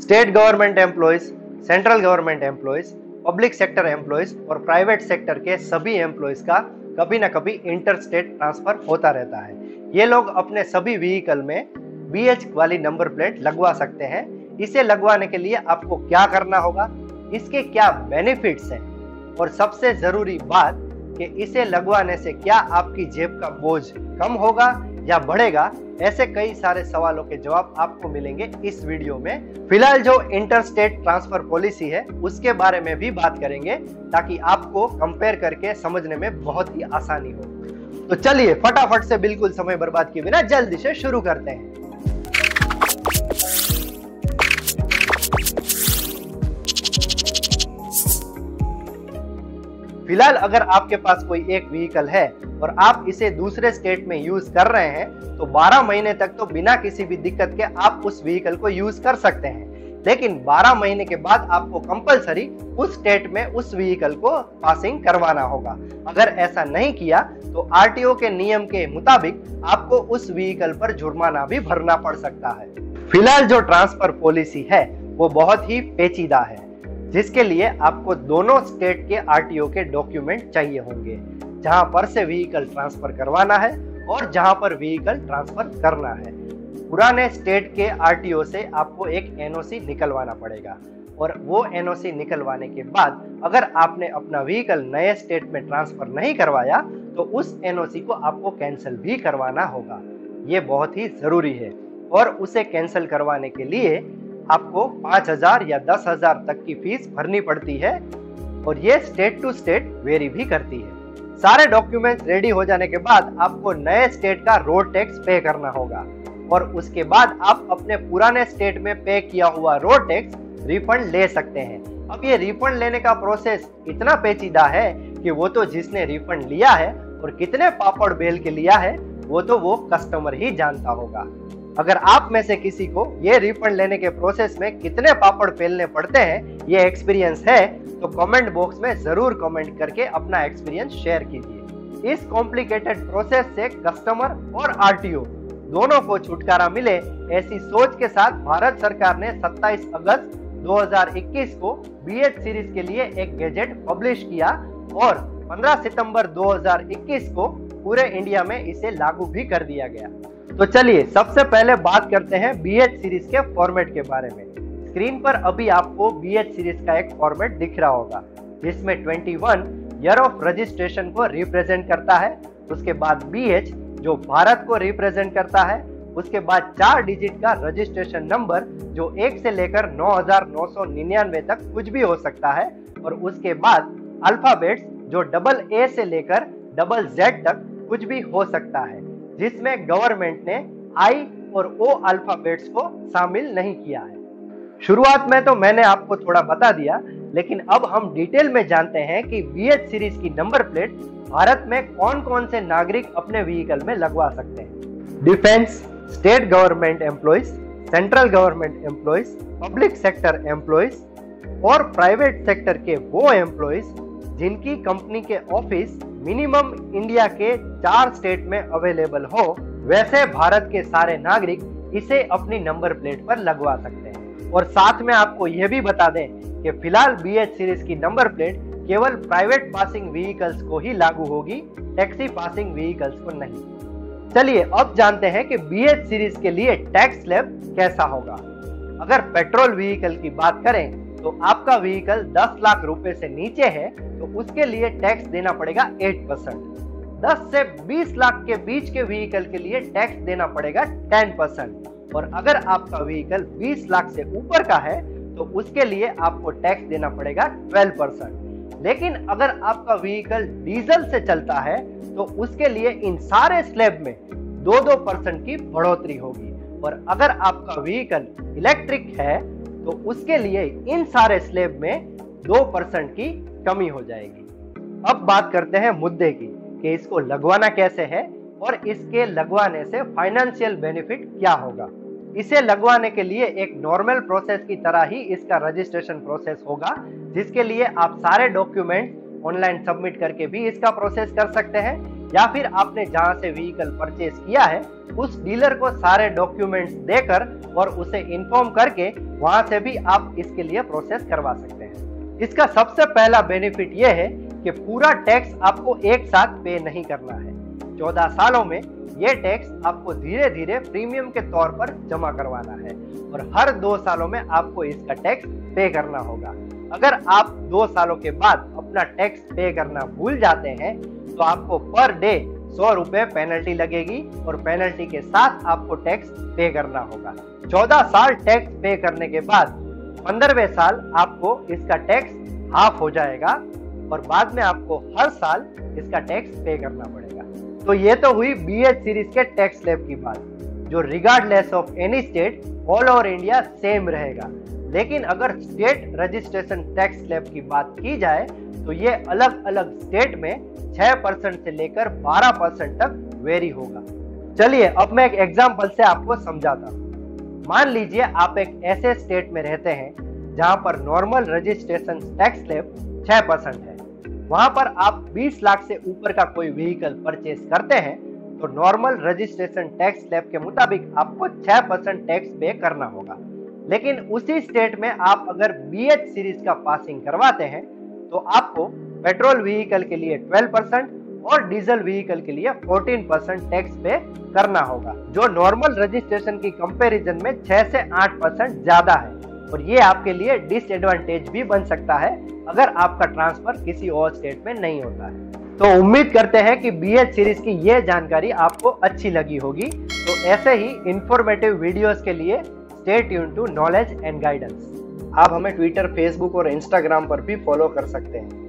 State government employees, central government employees, public sector employees और private sector के सभी employees का कभी ना कभी इंटर स्टेट ट्रांसफर होता रहता है। ये लोग अपने सभी व्हीकल में BH वाली नंबर प्लेट लगवा सकते हैं। इसे लगवाने के लिए आपको क्या करना होगा, इसके क्या बेनिफिट्स हैं और सबसे जरूरी बात कि इसे लगवाने से क्या आपकी जेब का बोझ कम होगा या बढ़ेगा, ऐसे कई सारे सवालों के जवाब आपको मिलेंगे इस वीडियो में। फिलहाल जो इंटर स्टेट ट्रांसफर पॉलिसी है उसके बारे में भी बात करेंगे ताकि आपको कंपेयर करके समझने में बहुत ही आसानी हो। तो चलिए फटाफट से बिल्कुल समय बर्बाद किए बिना जल्दी से शुरू करते हैं। फिलहाल अगर आपके पास कोई एक व्हीकल है और आप इसे दूसरे स्टेट में यूज कर रहे हैं तो 12 महीने तक तो बिना किसी भी दिक्कत के आप उस व्हीकल को यूज कर सकते हैं। लेकिन 12 महीने के बाद आपको कंपलसरी उस स्टेट में उस व्हीकल को पासिंग करवाना होगा। अगर ऐसा नहीं किया तो RTO के नियम के मुताबिक आपको उस व्हीकल पर जुर्माना भी भरना पड़ सकता है। फिलहाल जो ट्रांसफर पॉलिसी है वो बहुत ही पेचीदा है, जिसके लिए आपको दोनों स्टेट के RTO के डॉक्यूमेंट चाहिए होंगे, जहां पर से व्हीकल ट्रांसफर करवाना है और जहां पर व्हीकल ट्रांसफर करना है। पुराने स्टेट के RTO से आपको एक NOC निकलवाना पड़ेगा और वो NOC निकलवाने के बाद अगर आपने अपना व्हीकल नए स्टेट में ट्रांसफर नहीं करवाया तो उस NOC को आपको कैंसिल भी करवाना होगा। ये बहुत ही जरूरी है और उसे कैंसिल करवाने के लिए आपको 5,000 या 10,000 तक की फीस भरनी पड़ती है और ये स्टेट टू स्टेट वेरी भी करती है। सारे डॉक्यूमेंट्स रेडी हो जाने के बाद आपको नए स्टेट का रोड टैक्स पे करना होगा और उसके बाद आप अपने पुराने स्टेट में पे किया हुआ रोड टैक्स रिफंड ले सकते हैं। अब ये रिफंड लेने का प्रोसेस इतना पेचीदा है कि वो तो जिसने रिफंड लिया है और कितने पापड़ बेल के लिया है वो तो वो कस्टमर ही जानता होगा। अगर आप में से किसी को ये रिफंड लेने के प्रोसेस में कितने पापड़ बेलने पड़ते हैं ये एक्सपीरियंस है तो कमेंट बॉक्स में जरूर कमेंट करके अपना एक्सपीरियंस शेयर कीजिए। इस कॉम्प्लिकेटेड प्रोसेस से कस्टमर और RTO दोनों को छुटकारा मिले, ऐसी सोच के साथ भारत सरकार ने 27 अगस्त 2021 को BH सीरीज के लिए एक गैजेट पब्लिश किया और 15 सितंबर 2021 को पूरे इंडिया में इसे लागू भी कर दिया गया। तो चलिए सबसे पहले बात करते हैं BH सीरीज के फॉर्मेट के बारे में। स्क्रीन पर अभी आपको BH सीरीज का एक फॉर्मेट दिख रहा होगा जिसमें 21 ईयर ऑफ रजिस्ट्रेशन को रिप्रेजेंट करता है, उसके बाद BH जो भारत को रिप्रेजेंट करता है, उसके बाद 4 डिजिट का रजिस्ट्रेशन नंबर जो 1 से लेकर 9,999 तक कुछ भी हो सकता है और उसके बाद अल्फाबेट्स जो AA से लेकर ZZ तक कुछ भी हो सकता है, जिसमें गवर्नमेंट ने I और O अल्फाबेट्स को शामिल नहीं किया है। शुरुआत में तो मैंने आपको थोड़ा बता दिया, लेकिन अब हम डिटेल में जानते हैं कि BH सीरीज की नंबर प्लेट भारत में कौन कौन से नागरिक अपने व्हीकल में लगवा सकते हैं। Defence, state government employees, central government employees, public sector employees और प्राइवेट सेक्टर के वो एम्प्लॉयज जिनकी कंपनी के ऑफिस मिनिमम इंडिया के 4 स्टेट में अवेलेबल हो, वैसे भारत के सारे नागरिक इसे अपनी नंबर प्लेट पर लगवा सकते हैं। और साथ में आपको यह भी बता दें कि फिलहाल BH सीरीज की नंबर प्लेट केवल प्राइवेट पासिंग व्हीकल्स को ही लागू होगी, टैक्सी पासिंग व्हीकल्स को नहीं। चलिए अब जानते हैं कि BH सीरीज के लिए टैक्स स्लैब कैसा होगा। अगर पेट्रोल व्हीकल की बात करें तो आपका व्हीकल 10 लाख रुपए से नीचे है तो उसके लिए टैक्स देना पड़ेगा 8%। 10 से 20 लाख के बीच के व्हीकल के लिए टैक्स देना पड़ेगा 10%। और अगर आपका व्हीकल 20 लाख से ऊपर का है तो उसके लिए आपको टैक्स देना पड़ेगा 12%। लेकिन अगर आपका व्हीकल डीजल से चलता है तो उसके लिए इन सारे स्लैब में 2% की बढ़ोतरी होगी और अगर आपका व्हीकल इलेक्ट्रिक है तो उसके लिए इन सारे स्लैब में 2% की कमी हो जाएगी। अब बात करते हैं मुद्दे की कि इसको लगवाना कैसे है और इसके लगवाने से फाइनेंशियल बेनिफिट क्या होगा। इसे लगवाने के लिए एक नॉर्मल प्रोसेस की तरह ही इसका रजिस्ट्रेशन प्रोसेस होगा, जिसके लिए आप सारे डॉक्यूमेंट ऑनलाइन सबमिट करके भी इसका प्रोसेस कर सकते हैं या फिर आपने जहां से व्हीकल परचेज किया है उस डीलर को सारे डॉक्यूमेंट्स देकर और उसे इन्फॉर्म करके वहां से भी आप इसके लिए प्रोसेस करवा सकते हैं। इसका सबसे पहला बेनिफिट यह है कि पूरा टैक्स आपको एक साथ पे नहीं करना है। 14 सालों में ये टैक्स आपको धीरे धीरे प्रीमियम के तौर पर जमा करवाना है और हर 2 सालों में आपको इसका टैक्स पे करना होगा। अगर आप 2 सालों के बाद अपना टैक्स पे करना भूल जाते हैं तो आपको पर डे 100 रुपए पेनल्टी लगेगी और पेनल्टी के साथ आपको टैक्स पे करना होगा। 14 साल टैक्स पे करने के बाद 15वें साल आपको इसका टैक्स हाफ हो जाएगा और बाद में आपको हर साल इसका टैक्स पे करना पड़ेगा। तो ये तो हुई BH सीरीज के टैक्स स्लैब की बात, जो regardless of any state all over India same रहेगा। लेकिन अगर स्टेट रजिस्ट्रेशन टैक्स स्लैब की बात की जाए तो ये अलग अलग स्टेट में 6% से लेकर 12% तक वेरी होगा। चलिए अब मैं एक एग्जांपल से आपको समझाता हूँ। मान लीजिए आप एक ऐसे स्टेट में रहते हैं जहां पर नॉर्मल रजिस्ट्रेशन टैक्स स्लैब 6% है। वहां पर आप 20 लाख से ऊपर का कोई व्हीकल परचेज करते हैं तो नॉर्मल रजिस्ट्रेशन टैक्स स्लैब के मुताबिक आपको 6% टैक्स पे करना होगा। लेकिन उसी स्टेट में आप अगर BH सीरीज का पासिंग करवाते हैं तो आपको पेट्रोल व्हीकल के लिए 12% और डीजल व्हीकल के लिए 14% टैक्स पे करना होगा, जो नॉर्मल रजिस्ट्रेशन की कंपैरिजन में 6 से 8% ज्यादा है। और ये आपके लिए डिसएडवांटेज भी बन सकता है अगर आपका ट्रांसफर किसी और स्टेट में नहीं होता है। तो उम्मीद करते हैं कि BH सीरीज की ये जानकारी आपको अच्छी लगी होगी। तो ऐसे ही इंफॉर्मेटिव वीडियोस के लिए stay tuned to knowledge and guidance. आप हमें ट्विटर, फेसबुक और इंस्टाग्राम पर भी फॉलो कर सकते हैं।